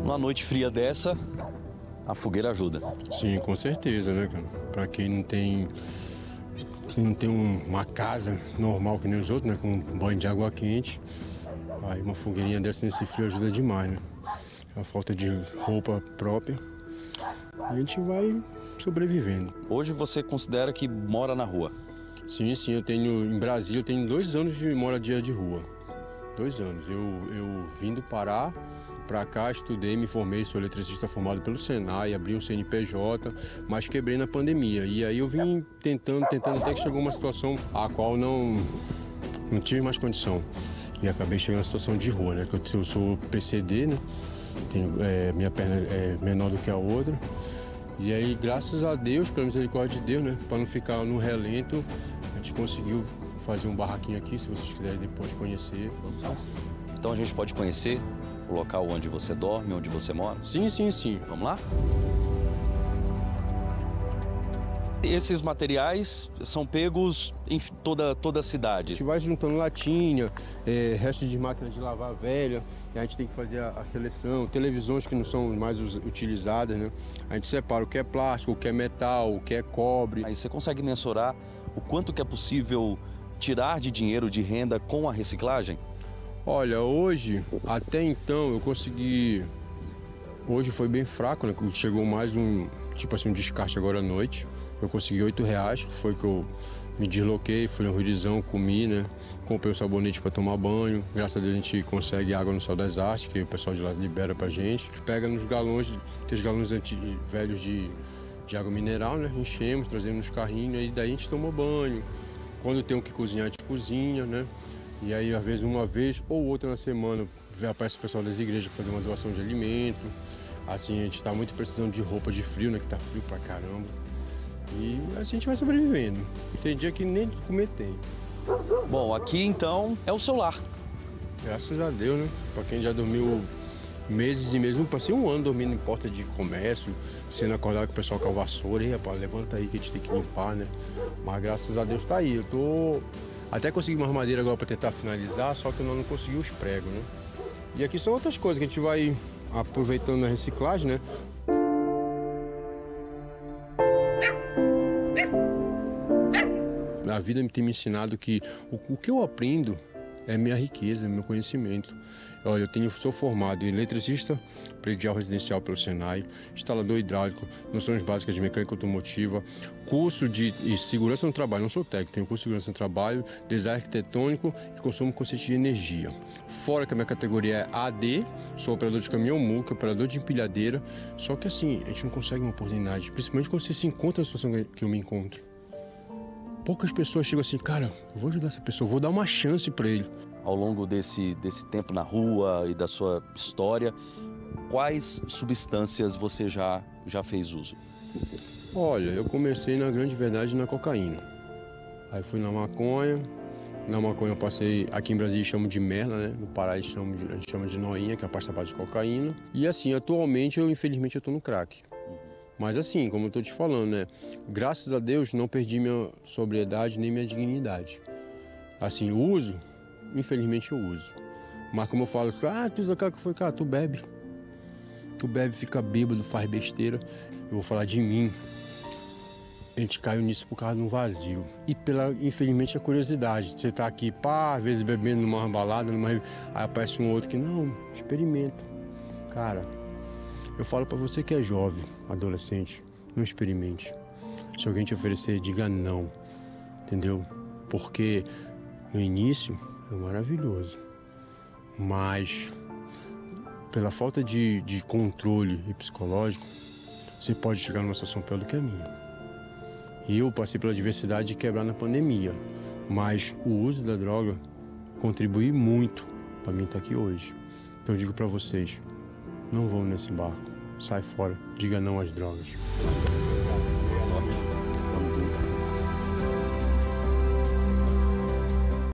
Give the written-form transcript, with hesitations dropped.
Numa noite fria dessa, a fogueira ajuda. Sim, com certeza, né, cara? Pra quem não tem uma casa normal que nem os outros, né, com um banho de água quente, aí uma fogueirinha dessa nesse frio ajuda demais, né? A falta de roupa própria, a gente vai sobrevivendo. Hoje você considera que mora na rua? Sim, em Brasília eu tenho 2 anos de moradia de rua. 2 anos. Eu vim do Pará para cá, estudei, me formei, sou eletricista formado pelo Senai, abri um CNPJ, mas quebrei na pandemia. E aí eu vim tentando, até que chegou uma situação a qual não tive mais condição. E acabei chegando na situação de rua, né? Que eu sou PCD, né? Minha perna é menor do que a outra. E aí, graças a Deus, pela misericórdia de Deus, né? Para não ficar no relento, a gente conseguiu fazer um barraquinho aqui, se vocês quiserem depois conhecer. Então a gente pode conhecer o local onde você dorme, onde você mora? Sim. Vamos lá? Esses materiais são pegos em toda a cidade? A gente vai juntando latinha, resto de máquina de lavar velha, e a gente tem que fazer a seleção, televisões que não são mais utilizadas, né? A gente separa o que é plástico, o que é metal, o que é cobre. Aí você consegue mensurar o quanto que é possível tirar de dinheiro, de renda com a reciclagem? Olha, hoje, até então, eu consegui... Hoje foi bem fraco, né? Chegou mais um descarte agora à noite. Eu consegui R$8, foi que eu me desloquei, fui no Ruidizão, comi, né? Comprei o sabonete para tomar banho. Graças a Deus a gente consegue água no Sal das Artes, que o pessoal de lá libera pra gente. Pega nos galões, tem os galões velhos de água mineral, né? Enchemos, trazemos nos carrinhos, e daí a gente toma banho. Quando tem o que cozinhar, a gente cozinha, né? E aí, às vezes, uma vez ou outra na semana, aparece o pessoal das igrejas fazer uma doação de alimento. Assim, a gente está muito precisando de roupa de frio, né? Que tá frio pra caramba. E assim a gente vai sobrevivendo. Tem dia que nem de comer tem. Bom, aqui então é o seu lar. Graças a Deus, né? Pra quem já dormiu meses e meses, não passei um ano dormindo em porta de comércio, sendo acordado com o pessoal com a vassoura. E rapaz, levanta aí que a gente tem que limpar, né? Mas graças a Deus tá aí. Até consegui uma madeira agora para tentar finalizar, só que eu não consegui os pregos, né? E aqui são outras coisas que a gente vai aproveitando na reciclagem, né? A vida tem me ensinado que o que eu aprendo é minha riqueza, meu conhecimento. Olha, sou formado em eletricista predial residencial pelo Senai, instalador hidráulico, noções básicas de mecânica automotiva, curso de segurança no trabalho, não sou técnico, tenho curso de segurança no trabalho, design arquitetônico e consumo consciente de energia. Fora que a minha categoria é AD, sou operador de caminhão muca, operador de empilhadeira, só que assim, a gente não consegue uma oportunidade, principalmente quando você se encontra na situação que eu me encontro. Poucas pessoas chegam assim, cara, eu vou ajudar essa pessoa, vou dar uma chance para ele. Ao longo desse tempo na rua e da sua história, quais substâncias você já fez uso? Olha, eu comecei na grande verdade na cocaína. Aí fui na maconha. Na maconha eu passei, aqui em Brasília chamam de merda, né? No Pará a gente chama de noinha, que é a pasta base de cocaína. E assim, atualmente infelizmente eu tô no crack. Mas assim, como eu tô te falando, né? Graças a Deus não perdi minha sobriedade nem minha dignidade. Assim, uso, infelizmente eu uso. Mas como eu falo, tu usa cara que foi, cara, tu bebe. Tu bebe, fica bêbado, faz besteira. Eu vou falar de mim. A gente caiu nisso por causa de um vazio. E infelizmente, a curiosidade. Você tá aqui, às vezes bebendo numa balada, aí aparece um outro que, não, experimenta. Cara, eu falo pra você que é jovem, adolescente, não experimente. Se alguém te oferecer, diga não, entendeu? Porque no início é maravilhoso, mas pela falta de controle e psicológico, você pode chegar numa situação pior do que a minha. E eu passei pela adversidade de quebrar na pandemia, mas o uso da droga contribui muito para mim estar aqui hoje. Então eu digo para vocês, não vão nesse barco, sai fora, diga não às drogas.